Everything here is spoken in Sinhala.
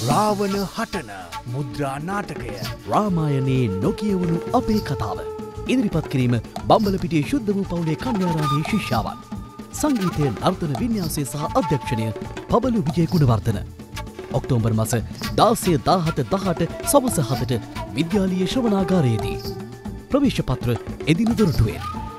රාවණ හටන මුද්‍රා නාටකය රාමායනයේ නොකියවුණු අපේ කතාව ඉදිරිපත් කිරීම බම්බලපිටිය ශුද්ධ වූ පවුලේ කන්‍යාරාමේ ශිෂ්‍යාවන් සංගීතය නර්තන වින්‍යාසය සහ අධ්‍යක්ෂණය පබලු විජය ගුණවර්ධන ඔක්තෝබර් මාස 16 17 18 සවස 7ට විද්‍යාලීය ශ්‍රවණාගාරයේදී ප්‍රවේශ පත්‍ර එදින දොරටුවෙන්